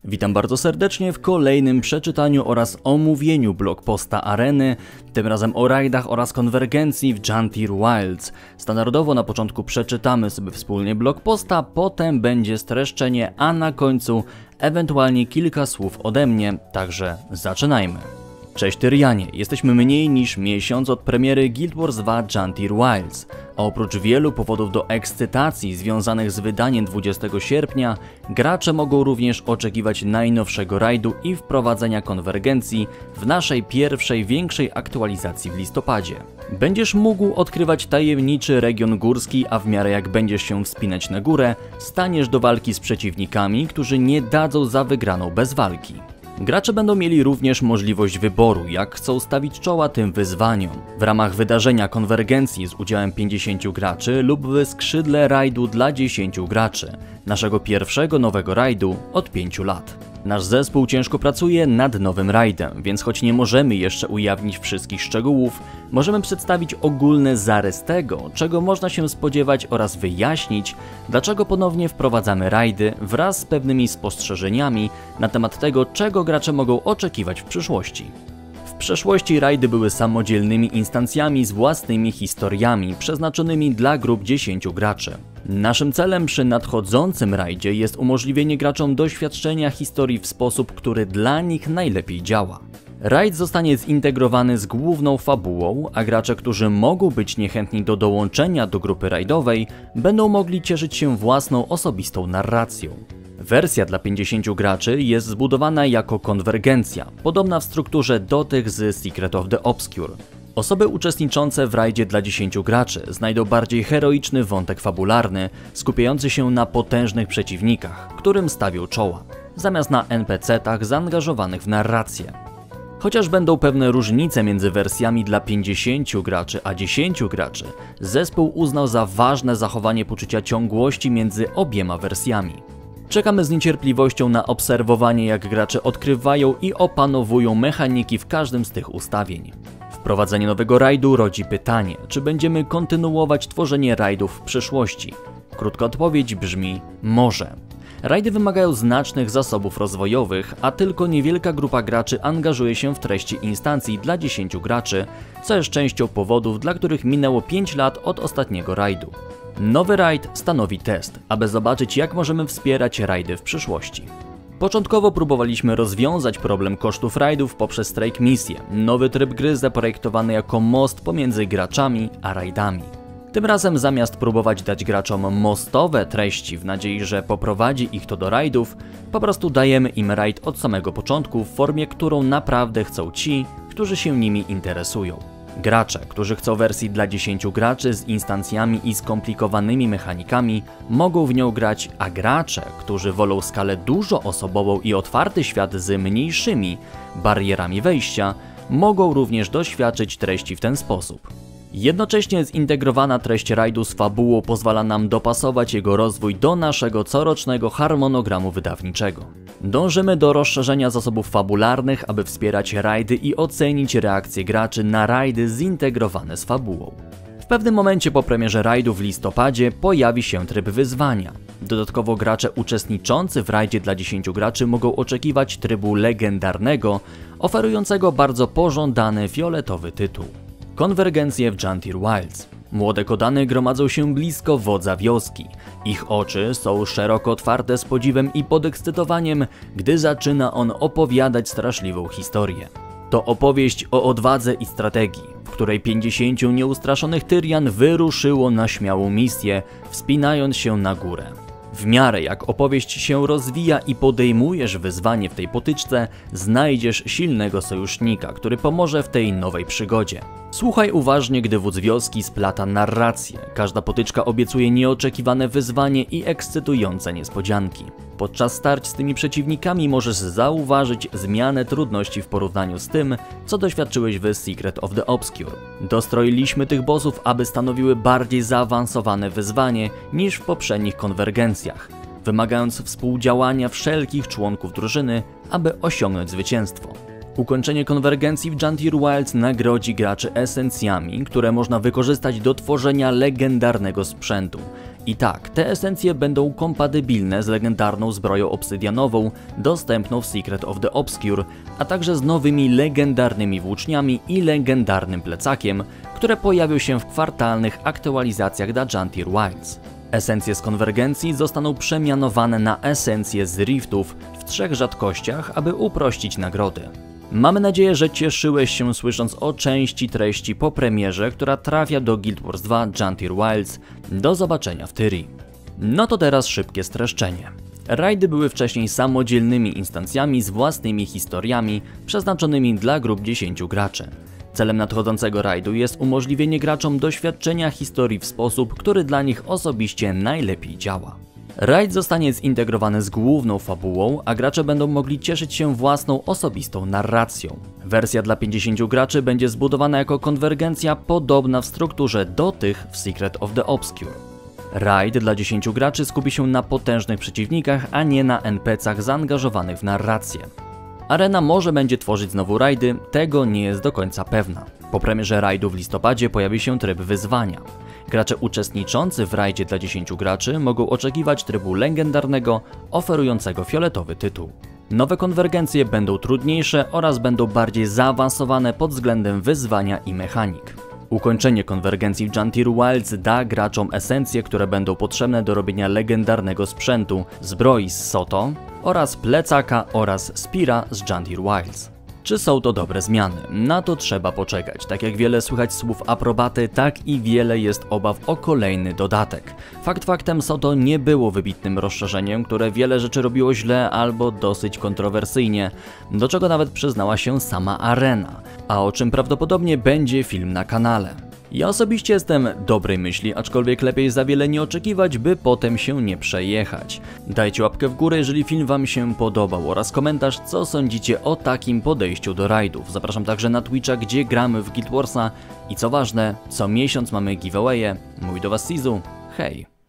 Witam bardzo serdecznie w kolejnym przeczytaniu oraz omówieniu blogposta Areny, tym razem o rajdach oraz konwergencji w Juntir Wilds. Standardowo na początku przeczytamy sobie wspólnie blogposta, potem będzie streszczenie, a na końcu ewentualnie kilka słów ode mnie, także zaczynajmy. Cześć Tyrianie, jesteśmy mniej niż miesiąc od premiery Guild Wars 2 Juntir Wilds. A oprócz wielu powodów do ekscytacji związanych z wydaniem 20 sierpnia, gracze mogą również oczekiwać najnowszego rajdu i wprowadzenia konwergencji w naszej pierwszej większej aktualizacji w listopadzie. Będziesz mógł odkrywać tajemniczy region górski, a w miarę jak będziesz się wspinać na górę, staniesz do walki z przeciwnikami, którzy nie dadzą za wygraną bez walki. Gracze będą mieli również możliwość wyboru, jak chcą stawić czoła tym wyzwaniom. W ramach wydarzenia konwergencji z udziałem 50 graczy lub w skrzydle rajdu dla 10 graczy, naszego pierwszego nowego rajdu od 5 lat. Nasz zespół ciężko pracuje nad nowym rajdem, więc choć nie możemy jeszcze ujawnić wszystkich szczegółów, możemy przedstawić ogólny zarys tego, czego można się spodziewać oraz wyjaśnić, dlaczego ponownie wprowadzamy rajdy wraz z pewnymi spostrzeżeniami na temat tego, czego gracze mogą oczekiwać w przyszłości. W przeszłości rajdy były samodzielnymi instancjami z własnymi historiami, przeznaczonymi dla grup 10 graczy. Naszym celem przy nadchodzącym rajdzie jest umożliwienie graczom doświadczenia historii w sposób, który dla nich najlepiej działa. Rajd zostanie zintegrowany z główną fabułą, a gracze, którzy mogą być niechętni do dołączenia do grupy rajdowej, będą mogli cieszyć się własną osobistą narracją. Wersja dla 50 graczy jest zbudowana jako konwergencja, podobna w strukturze do tych z Secret of the Obscure. Osoby uczestniczące w rajdzie dla 10 graczy znajdą bardziej heroiczny wątek fabularny, skupiający się na potężnych przeciwnikach, którym stawią czoła, zamiast na NPC-tach zaangażowanych w narrację. Chociaż będą pewne różnice między wersjami dla 50 graczy a 10 graczy, zespół uznał za ważne zachowanie poczucia ciągłości między obiema wersjami. Czekamy z niecierpliwością na obserwowanie, jak gracze odkrywają i opanowują mechaniki w każdym z tych ustawień. Wprowadzenie nowego rajdu rodzi pytanie, czy będziemy kontynuować tworzenie rajdów w przyszłości. Krótka odpowiedź brzmi: może. Rajdy wymagają znacznych zasobów rozwojowych, a tylko niewielka grupa graczy angażuje się w treści instancji dla 10 graczy, co jest częścią powodów, dla których minęło 5 lat od ostatniego rajdu. Nowy rajd stanowi test, aby zobaczyć, jak możemy wspierać rajdy w przyszłości. Początkowo próbowaliśmy rozwiązać problem kosztów rajdów poprzez strike misję, nowy tryb gry zaprojektowany jako most pomiędzy graczami a rajdami. Tym razem zamiast próbować dać graczom mostowe treści w nadziei, że poprowadzi ich to do rajdów, po prostu dajemy im rajd od samego początku w formie, którą naprawdę chcą ci, którzy się nimi interesują. Gracze, którzy chcą wersji dla 10 graczy z instancjami i skomplikowanymi mechanikami, mogą w nią grać, a gracze, którzy wolą skalę dużoosobową i otwarty świat z mniejszymi barierami wejścia, mogą również doświadczyć treści w ten sposób. Jednocześnie zintegrowana treść rajdu z fabułą pozwala nam dopasować jego rozwój do naszego corocznego harmonogramu wydawniczego. Dążymy do rozszerzenia zasobów fabularnych, aby wspierać rajdy i ocenić reakcje graczy na rajdy zintegrowane z fabułą. W pewnym momencie po premierze rajdu w listopadzie pojawi się tryb wyzwania. Dodatkowo gracze uczestniczący w rajdzie dla 10 graczy mogą oczekiwać trybu legendarnego, oferującego bardzo pożądany fioletowy tytuł. Konwergencje w Juntir Wilds. Młode kodany gromadzą się blisko wodza wioski. Ich oczy są szeroko otwarte z podziwem i podekscytowaniem, gdy zaczyna on opowiadać straszliwą historię. To opowieść o odwadze i strategii, w której 50 nieustraszonych Tyrian wyruszyło na śmiałą misję, wspinając się na górę. W miarę jak opowieść się rozwija i podejmujesz wyzwanie w tej potyczce, znajdziesz silnego sojusznika, który pomoże w tej nowej przygodzie. Słuchaj uważnie, gdy wódz wioski splata narrację. Każda potyczka obiecuje nieoczekiwane wyzwanie i ekscytujące niespodzianki. Podczas starć z tymi przeciwnikami możesz zauważyć zmianę trudności w porównaniu z tym, co doświadczyłeś w Secret of the Obscure. Dostroiliśmy tych bossów, aby stanowiły bardziej zaawansowane wyzwanie niż w poprzednich konwergencjach, wymagając współdziałania wszelkich członków drużyny, aby osiągnąć zwycięstwo. Ukończenie konwergencji w Juntir Wilds nagrodzi graczy esencjami, które można wykorzystać do tworzenia legendarnego sprzętu, I tak, te esencje będą kompatybilne z legendarną zbroją obsydianową, dostępną w Secret of the Obscure, a także z nowymi legendarnymi włóczniami i legendarnym plecakiem, które pojawią się w kwartalnych aktualizacjach dla Juntir Wilds. Esencje z konwergencji zostaną przemianowane na esencje z riftów w 3 rzadkościach, aby uprościć nagrody. Mamy nadzieję, że cieszyłeś się słysząc o części treści po premierze, która trafia do Guild Wars 2 Juntir Wilds. Do zobaczenia w Tyrii. No to teraz szybkie streszczenie. Rajdy były wcześniej samodzielnymi instancjami z własnymi historiami, przeznaczonymi dla grup 10 graczy. Celem nadchodzącego rajdu jest umożliwienie graczom doświadczenia historii w sposób, który dla nich osobiście najlepiej działa. Rajd zostanie zintegrowany z główną fabułą, a gracze będą mogli cieszyć się własną osobistą narracją. Wersja dla 50 graczy będzie zbudowana jako konwergencja podobna w strukturze do tych w Secret of the Obscure. Raid dla 10 graczy skupi się na potężnych przeciwnikach, a nie na NPC-ach zaangażowanych w narrację. Arena może będzie tworzyć znowu rajdy, tego nie jest do końca pewna. Po premierze rajdu w listopadzie pojawi się tryb wyzwania. Gracze uczestniczący w rajdzie dla 10 graczy mogą oczekiwać trybu legendarnego, oferującego fioletowy tytuł. Nowe konwergencje będą trudniejsze oraz będą bardziej zaawansowane pod względem wyzwania i mechanik. Ukończenie konwergencji w Juntir Wilds da graczom esencje, które będą potrzebne do robienia legendarnego sprzętu, zbroi z Soto oraz plecaka oraz Spira z Juntir Wilds. Czy są to dobre zmiany? Na to trzeba poczekać. Tak jak wiele słychać słów aprobaty, tak i wiele jest obaw o kolejny dodatek. Fakt faktem Soto nie było wybitnym rozszerzeniem, które wiele rzeczy robiło źle albo dosyć kontrowersyjnie, do czego nawet przyznała się sama Arena, a o czym prawdopodobnie będzie film na kanale. Ja osobiście jestem dobrej myśli, aczkolwiek lepiej za wiele nie oczekiwać, by potem się nie przejechać. Dajcie łapkę w górę, jeżeli film wam się podobał, oraz komentarz, co sądzicie o takim podejściu do rajdów. Zapraszam także na Twitcha, gdzie gramy w Guild Warsa i co ważne, co miesiąc mamy giveawaye. Mówi do was Sizu, hej!